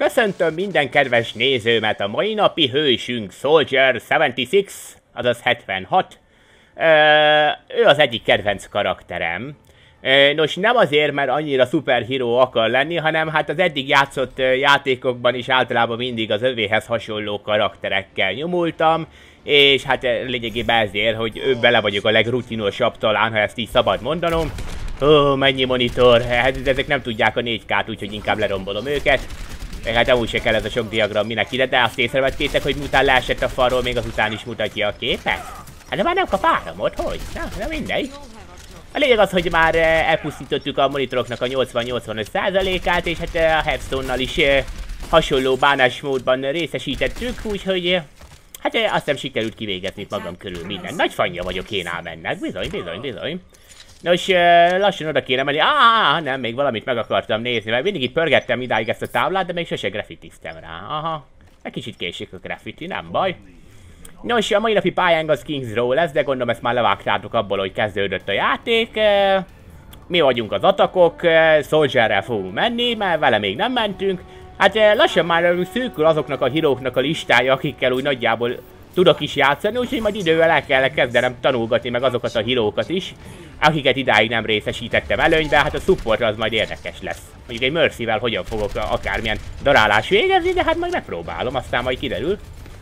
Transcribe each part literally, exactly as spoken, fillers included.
Köszöntöm minden kedves nézőmet, a mai napi hősünk Soldier hetvenhat, azaz hetvenhat. Ö, ő az egyik kedvenc karakterem. Ö, nos, nem azért, mert annyira szuperhíró akar lenni, hanem hát az eddig játszott játékokban is általában mindig az övéhez hasonló karakterekkel nyomultam, és hát lényegében ezért, hogy ő bele vagyok a legrutinosabb talán, ha ezt így szabad mondanom. Ó, mennyi monitor, hát ezek nem tudják a négy ká-t, úgyhogy inkább lerombolom őket. Hát amúgy se kell ez a sok diagram minek ide, de azt észrevettétek, hogy miután leesett a falról, még azután is mutatja a képet? Hát de már nem kap áramot, hogy? Na, na mindegy. A lényeg az, hogy már elpusztítottuk a monitoroknak a nyolcvan-nyolcvanöt százalékát, és hát a Hearthstone-nal is hasonló bánásmódban részesítettük, úgyhogy hát azt hiszem sikerült kivégezni magam körül minden. Nagy fanja vagyok én ám ennek, bizony, bizony, bizony. Nos, lassan oda kéne menni. Ah, nem, még valamit meg akartam nézni, mert mindig itt pörgettem idáig ezt a táblát, de még sose graffitiztem rá. Aha, egy kicsit késik a graffiti, nem baj. Nos, a mai napi pályánk az Kings Row lesz, de gondolom ezt már levágtátok abból, hogy kezdődött a játék. Mi vagyunk az atakok, Soldierrel fogunk menni, mert vele még nem mentünk. Hát lassan már szűkül azoknak a híróknak a listája, akikkel úgy nagyjából tudok is játszani, úgyhogy majd idővel el kell kezdenem tanulgatni meg azokat a hírókat is, akiket idáig nem részesítettem előnybe, hát a support az majd érdekes lesz. Mondjuk egy Mercyvel hogyan fogok akármilyen darálás végezni, de hát majd megpróbálom, aztán majd kiderül.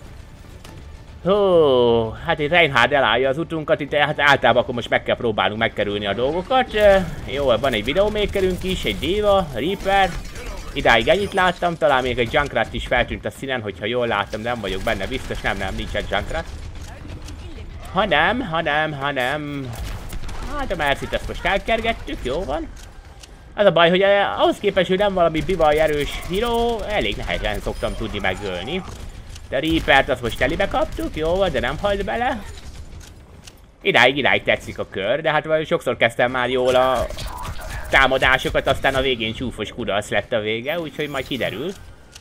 Hó, hát egy Reinhardt elállja az utunkat, itt hát általában akkor most meg kell próbálnunk megkerülni a dolgokat. Jó, van egy videomakerünk is, egy Diva, Reaper. Idáig ennyit láttam, talán még egy Junkrat is feltűnt a színen, hogyha jól láttam, nem vagyok benne biztos, nem, nem, nincs egy Junkrat. Ha nem, ha nem, ha nem... Hát a Mercyt ezt most elkergettük, jó van. Az a baj, hogy ahhoz képest, hogy nem valami bivaj erős híró, elég nehezen szoktam tudni megölni. De a Reapert azt most telibe kaptuk, jó van, de nem halt bele. Idáig, idáig tetszik a kör, de hát sokszor kezdtem már jól a támadásokat, aztán a végén csúfos kudarc lett a vége, úgyhogy majd kiderül.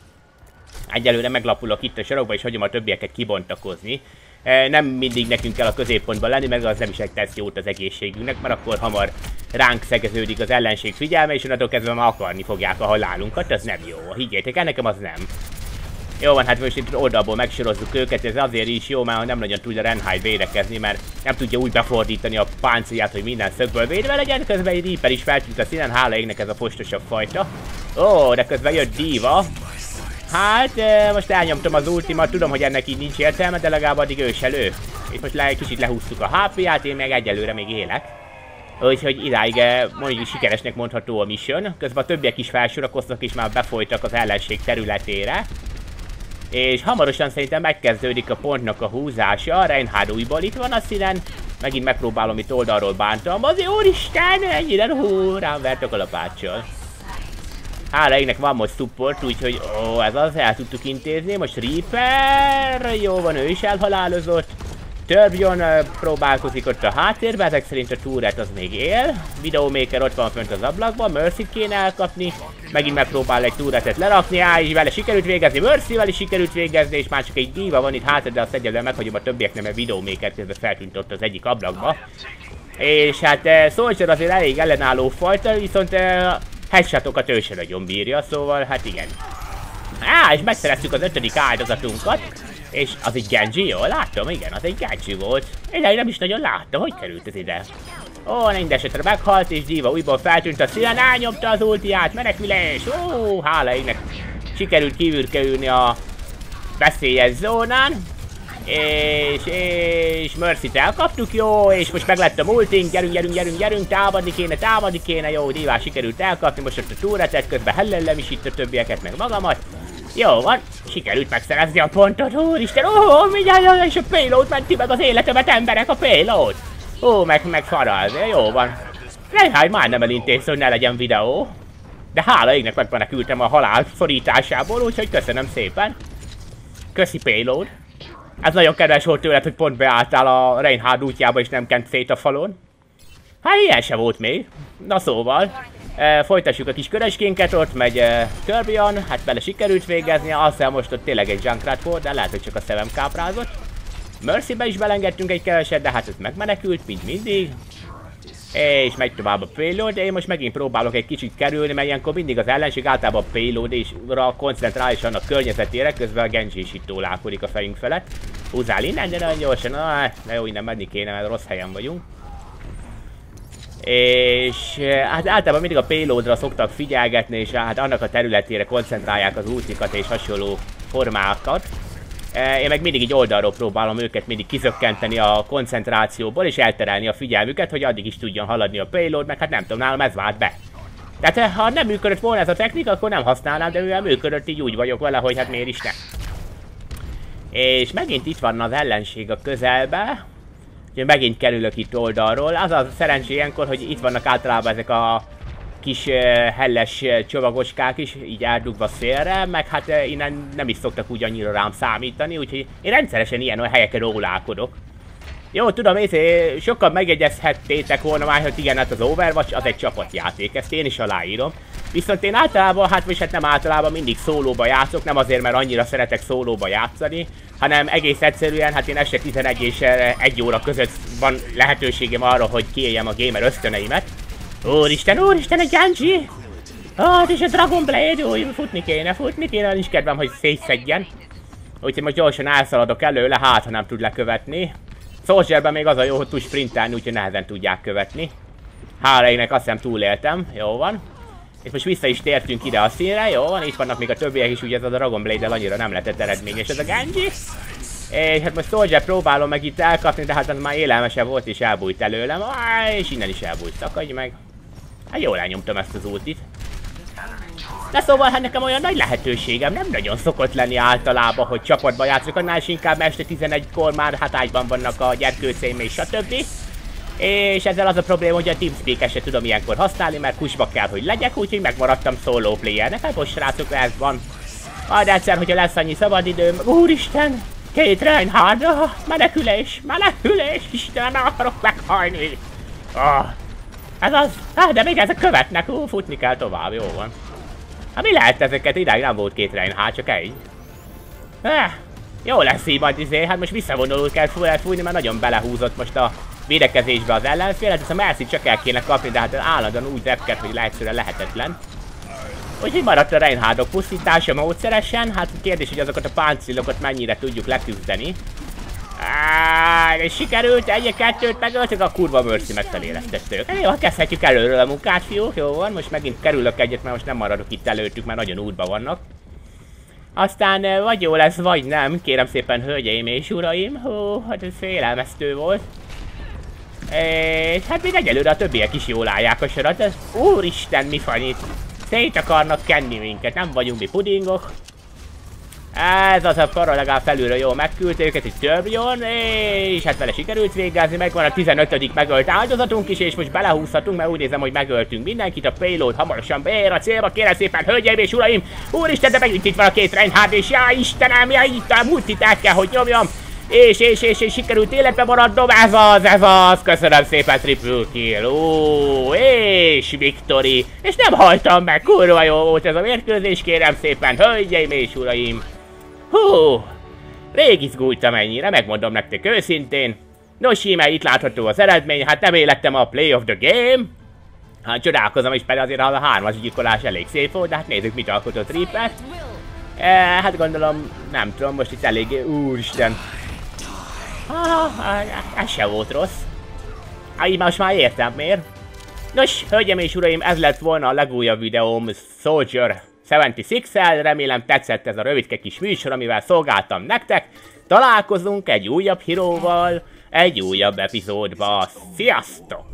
Egyelőre meglapulok itt a sarokba, és hagyom a többieket kibontakozni. Nem mindig nekünk kell a középpontban lenni, meg az nem is tesz jót az egészségünknek, mert akkor hamar ránk szegeződik az ellenség figyelme, és onnantól kezdve már akarni fogják a halálunkat, ez nem jó. Higgyétek el, nekem az nem. Jó van, hát most itt oldalból megsorozzuk őket, ez azért is jó, mert nem nagyon tudja Reinhardt védekezni, mert nem tudja úgy befordítani a páncélját, hogy minden szögből védve legyen, közben egy Reaper is feltűnt a színen, hála égnek ez a postosabb fajta. Ó, de közben jött Diva. Hát, most elnyomtam az ultimat, tudom, hogy ennek így nincs értelme, de legalább addig ő se lő. És most le, egy kicsit lehúztuk a há pé-ját, én meg egyelőre még élek. Úgyhogy idáig mondjuk sikeresnek mondható a mission. Közben a többiek is felsorakoztak és már befolytak az ellenség területére. És hamarosan szerintem megkezdődik a pontnak a húzása. Reinhardt újból itt van a színen. Megint megpróbálom itt oldalról bántam. Az úristen, ennyire hú, rám vert a kalapáccsal. Hála égnek van most support, úgyhogy ó, ez az, el tudtuk intézni. Most Reaper, jó van, ő is elhalálozott. Torbjörn uh, próbálkozik ott a háttérben, ezek szerint a Turret az még él. Videomaker ott van fönt az ablakban, Mercyt kéne elkapni. Megint megpróbál egy Turretet lerakni, á, és vele sikerült végezni, Mercyvel is sikerült végezni, és már csak egy Diva van itt hátra, de azt egyelőre meghagyom a többieknek, mert Videomaker közben feltűnt ott az egyik ablakba. És hát uh, Soldier azért elég ellenálló fajta, viszont uh, headshotokat ő se nagyon bírja, szóval hát igen. Á, és megszereztük az ötödik áldozatunkat. És az egy Genji, jól látom, igen, az egy Genji volt. Én nem is nagyon láttam, hogy került ez ide. Ó, minden esetre meghalt, és Diva újból feltűnt a színen, elnyomta az ultiát, menekülés, ó, hála égnek. Sikerült kívülkerülni a veszélyes zónán. És, és Mercyt elkaptuk, jó, és most meglett a multink, gyerünk, gyerünk, gyerünk, gyerünk, támadni kéne, támadni kéne, jó, Divát sikerült elkapni, most ott a Turretet, közben hellellem is itt a többieket, meg magamat. Jó van, sikerült megszerezni a pontot, úristen, ó, mindjárt, és a payload menti meg az életemet, emberek, a payload. Ó, meg, meg faraz, jó van. Reinhardt már nem elintéz, hogy ne legyen videó. De hála égnek megmenekültem a halál szorításából, úgyhogy köszönöm szépen. Köszi payload. Ez nagyon kedves volt tőled, hogy pont beálltál a Reinhardt útjába és nem kent szét a falon. Hát ilyen se volt még. Na szóval, e, folytassuk a kis köröskénket, ott megy e, Torbjörn, hát vele sikerült végezni, azt hiszem most ott tényleg egy Junkrat volt, de lehet, hogy csak a szemem káprázott. Mercybe is belengedtünk egy keveset, de hát ez megmenekült, mint mindig. És megy tovább a payload, de én most megint próbálok egy kicsit kerülni, mert ilyenkor mindig az ellenség általában a payload-ra koncentrál és annak környezetére, közben a Genji is itt tólálkodik a fejünk felett. Húzzál innen, de nagyon gyorsan, ah, de jó, innen menni kéne, mert rossz helyen vagyunk. És hát általában mindig a payloadra szoktak figyelgetni, és hát annak a területére koncentrálják az ultikat és hasonló formákat. Én meg mindig így oldalról próbálom őket mindig kizökkenteni a koncentrációból, és elterelni a figyelmüket, hogy addig is tudjon haladni a payload, meg hát nem tudom, nálam ez vált be. Tehát ha nem működött volna ez a technika, akkor nem használnám, de mivel működött, így úgy vagyok vele, hogy hát miért is ne. És megint itt van az ellenség a közelbe. Úgyhogy megint kerülök itt oldalról. Az a szerencsé ilyenkor, hogy itt vannak általában ezek a kis uh, helles uh, csomagoskák is, így eldugva szélre, meg hát uh, innen nem is szoktak úgy annyira rám számítani, úgyhogy én rendszeresen ilyen olyan helyeken rólálkodok. Jó, tudom, észre, sokkal megjegyezhettétek volna már, hogy igen, hát az Overwatch az egy csapatjáték, ezt én is aláírom. Viszont én általában, hát vagy hát nem általában mindig szólóba játszok, nem azért, mert annyira szeretek szólóba játszani, hanem egész egyszerűen, hát én este tizenegy és egy óra között van lehetőségem arra, hogy kiéljem a gamer ösztöneimet. Úristen, úristen, egy Genji! Ah, és a Dragon Blade, új, futni kéne, futni kéne, nincs kedvem, hogy szétszedjen. Úgyhogy most gyorsan elszaladok előle, hát ha nem tud lekövetni. Soldierben még az a jó, hogy tud sprintelni, úgyhogy nehezen tudják követni. Háreinek azt hiszem túléltem, jó van. És most vissza is tértünk ide a színre, jó van, itt vannak még a többiek is, ugye ez a Dragon Blade-del annyira nem lehetett eredményes ez a Genji. És hát most Soldier próbálom meg itt elkapni, de hát az már élelmesebb volt és elbújt előlem. Áj, és innen is elbújt, szakadj meg. Hát jól elnyomtam ezt az ultit. De szóval hát nekem olyan nagy lehetőségem nem nagyon szokott lenni általában, hogy csapatba játszok, annál is inkább este tizenegykor már hát ágyban vannak a gyerkőceim és stb. És ezzel az a probléma, hogy a TeamSpeak-et se tudom ilyenkor használni, mert kusba kell, hogy legyek, úgyhogy megmaradtam solo playernek. Hát most srácok, ez van. Majd egyszer, hogyha lesz annyi szabadidőm, úristen! Két Reinhardt, oh, menekülés, menekülés, Istenem, nem akarok meghalni. Oh, ez az, ah, de még ezek követnek, ú, futni kell tovább, jó van. Hát mi lehet ezeket, idáig nem volt két Reinhardt, csak egy. Eh, jó lesz így majd izé, hát most visszavonulul kell fújni, mert nagyon belehúzott most a védekezésbe az ellenfél, hát ezt a Mercy csak el kéne kapni, de hát állandóan úgy repked, hogy egyszerűen lehetetlen. Úgyhogy maradt a Reinhardtok pusztítása módszeresen, hát kérdés, hogy azokat a páncélokat mennyire tudjuk leküzdeni. Áááá, és sikerült, egy-kettőt megöltük, a kurva Mercy megfelélesztettők. Jó, kezdhetjük előről a munkát, fiúk, jó van, most megint kerülök egyet, mert most nem maradok itt előttük, mert nagyon útban vannak. Aztán vagy jó lesz, vagy nem, kérem szépen, hölgyeim és uraim, hú, hát ez félelmeztő volt. És hát még egyelőre a többiek is jól állják a sorat, ez úristen, mi van itt? Szét akarnak kenni minket, nem vagyunk mi pudingok. Ez az a para legalább felülről jól megküldte őket, egy Torbjorn, és hát vele sikerült végezni, megvan a tizenötödik megölt áldozatunk is, és most belehúzhatunk, mert úgy nézem, hogy megöltünk mindenkit, a payload hamarosan beér a célba, kérem szépen, hölgyeim és uraim! Úristen, de megint itt van a két Reinhardt, és já Istenem, já itt a multit el kell, hogy nyomjam! És, és, és, és sikerült életbe maradnom, ez az, ez az, köszönöm szépen, triple kill, ó, és victory, és nem haltam meg, kurva jó volt ez a mérkőzés, kérem szépen, hölgyeim és uraim. Hú, rég izgultam ennyire, megmondom nektek őszintén. Nos, íme itt látható az eredmény, hát nem élettem a play of the game. Hát csodálkozom is, pedig azért a hármas gyilkolás elég szép volt, de hát nézzük, mit alkotott Reaper. E, hát gondolom, nem tudom, most itt eléggé, úristen. Ah, ez se volt rossz. Ah, így most már értem miért. Nos, hölgyem és uraim, ez lett volna a legújabb videóm Soldier hetvenhatszel, remélem tetszett ez a rövidke kis műsor, amivel szolgáltam nektek. Találkozunk egy újabb híróval, egy újabb epizódba. Sziasztok!